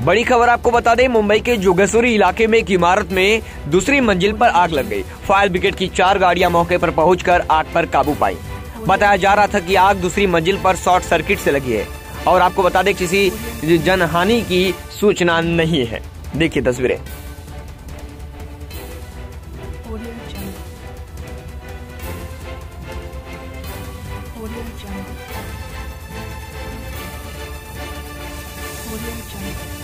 बड़ी खबर आपको बता दें, मुंबई के जोगेश्वरी इलाके में एक इमारत में दूसरी मंजिल पर आग लग गई। फायर ब्रिगेड की 4 गाड़ियां मौके पर पहुंचकर आग पर काबू पाई। बताया जा रहा था कि आग दूसरी मंजिल पर शॉर्ट सर्किट से लगी है और आपको बता दें किसी जनहानि की सूचना नहीं है। देखिए तस्वीरें। Audio Jungle.